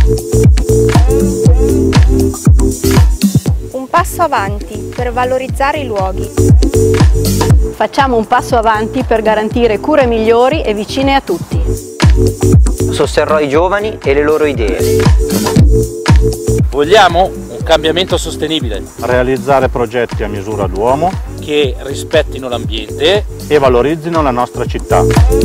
Un passo avanti per valorizzare i luoghi. Facciamo un passo avanti per garantire cure migliori e vicine a tutti. Sosterrò i giovani e le loro idee. Vogliamo un cambiamento sostenibile. Realizzare progetti a misura d'uomo Che rispettino l'ambiente e valorizzino la nostra città.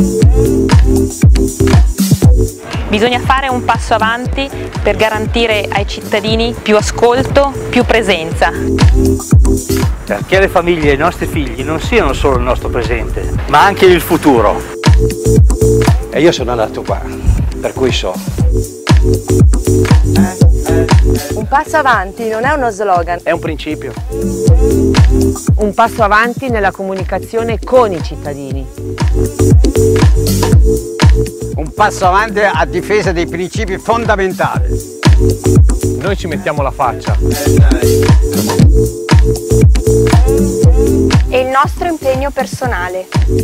Bisogna fare un passo avanti per garantire ai cittadini più ascolto, più presenza. Perché le famiglie e i nostri figli non siano solo il nostro presente, ma anche il futuro. E io sono nato qua, per cui so. Un passo avanti non è uno slogan, È un principio. un passo avanti nella comunicazione con i cittadini. Un passo avanti a difesa dei principi fondamentali. Noi ci mettiamo la faccia. E il nostro impegno personale.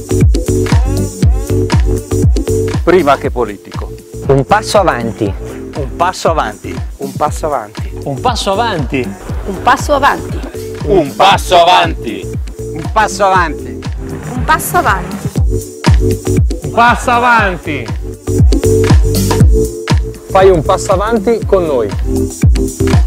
Prima che politico. Un passo avanti. Un passo avanti. Un passo avanti. Un passo avanti. Un passo avanti. un passo avanti. Un passo avanti. Un passo avanti. Un passo avanti. Fai un passo avanti con noi.